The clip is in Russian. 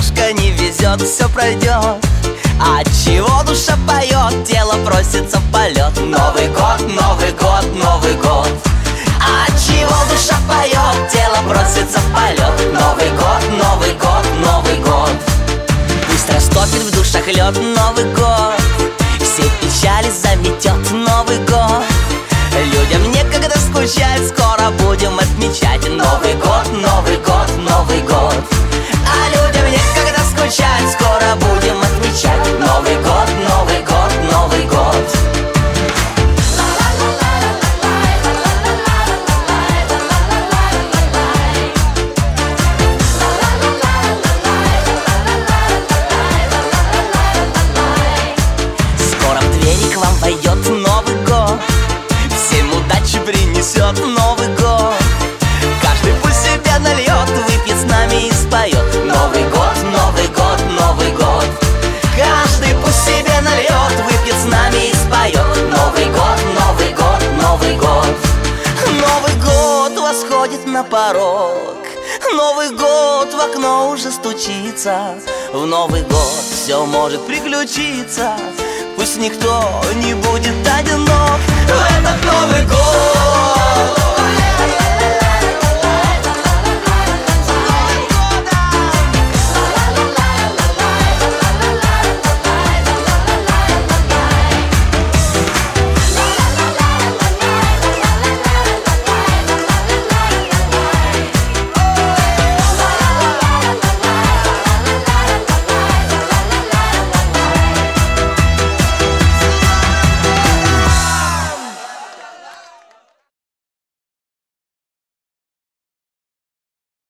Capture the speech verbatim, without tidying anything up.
немножко не везет, все пройдет. А чего душа поет, тело просится в полет. Новый год, Новый год, Новый год. А чего душа поет, тело просится в полет. Новый год, Новый год, Новый год. Пусть растопит в душах лед Новый год, все печали заметет Новый год. Людям некогда скучать, скоро будем отмечать Новый год, Новый год, Новый год. А людям некогда скучать, скоро будем отмечать Новый год, Новый год, Новый год. Скоро в двери к вам войдет Новый год, всем удачи принесет Новый год. Каждый пусть себя нальет, выпьет с нами и споет Новый год, Новый год, Новый год. Каждый пусть себе нальет, выпьет с нами и споет Новый год, Новый год, Новый год. Новый год восходит на порог, Новый год в окно уже стучится. В Новый год все может приключиться, пусть никто не будет одинок в этот Новый год.